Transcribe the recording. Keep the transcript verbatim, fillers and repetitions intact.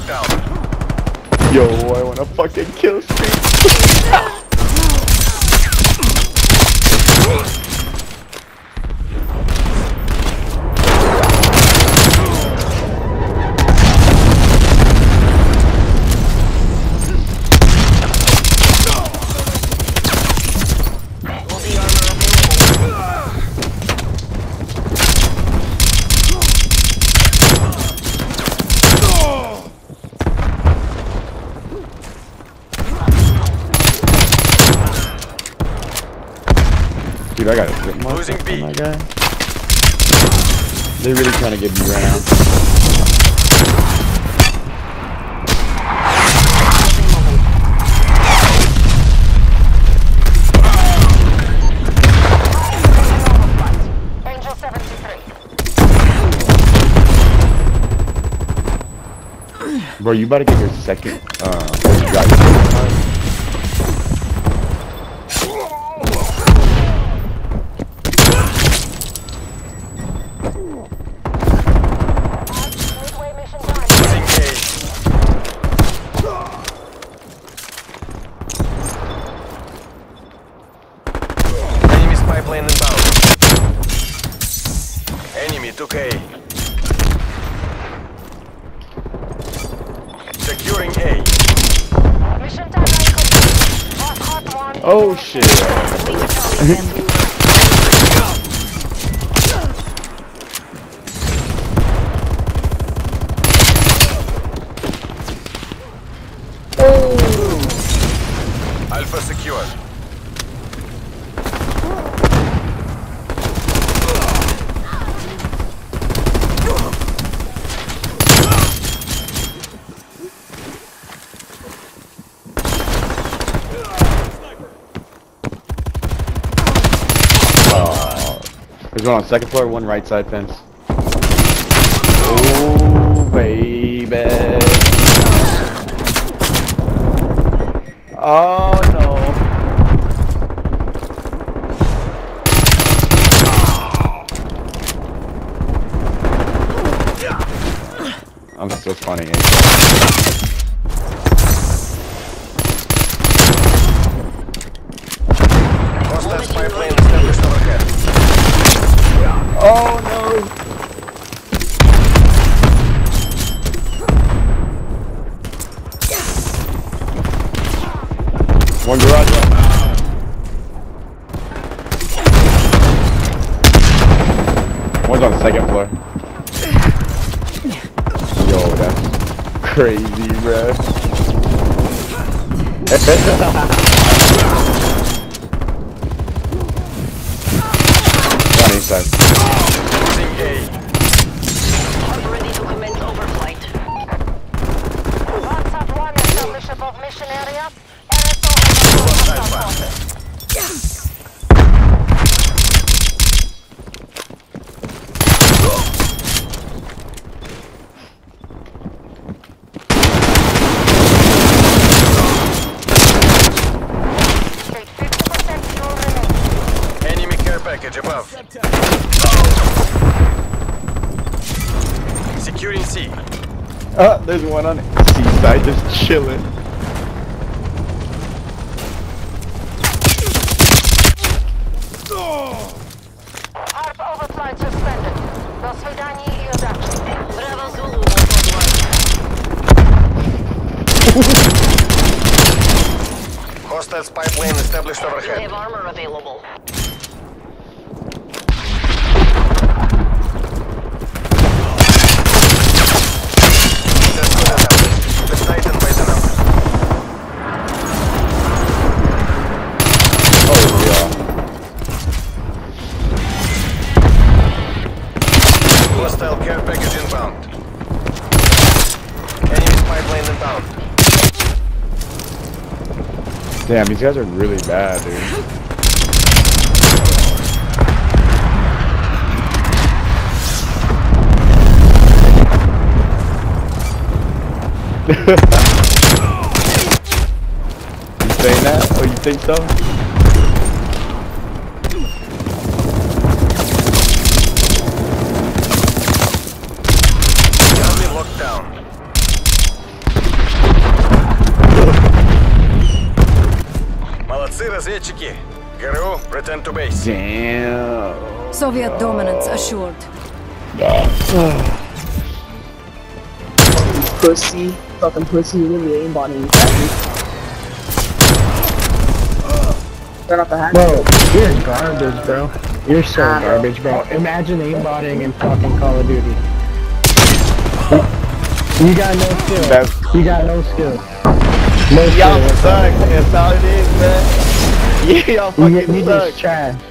lockdown. Yo, I want a fucking kill streak. Dude, I got a flip mark Losing on B. that guy. They're really trying to get me right now. Angel seventy-three. Bro, you about to get your second, uh, you got your second card? Pipeline inbound. Enemy took A. Securing A. Mission timeline complete. Hot, hot one. Oh shit. Oh. Alpha secure. There's one on second floor, one right side fence. Oh, baby. Oh, no. I'm still spawning in. Hostile pipeline established overhead. Oh no! One garage up. One's on the second floor. Yo, that's crazy, bro. One inside. Ready to commence overflight. WhatsApp one established above mission area. R S O fifty percent fuel remaining. Enemy care package above. Securing C. Ah, there's one on C side just chilling. Arp overflight suspended. До свидания и удачи. Bravo Zulu Hostiles pipeline established You overhead. have armor available. Hostile care package inbound. Enemy's pipeline inbound. Damn, these guys are really bad, dude. You saying that? Oh, you think so? Enemy locked down. разведчики. ГРУ, return to base. Damn. Soviet dominance assured. Pussy. Fucking pussy. You need to aimbot him. Turn off the hat. Bro, you're garbage, bro. You're so Nah, bro. garbage, bro. Imagine aimbotting in fucking Call of Duty. You got no skill. That's- You got no skill. No Y'all skill. suck. That's all it is, man. Yeah, y'all You, fucking you suck. just trash.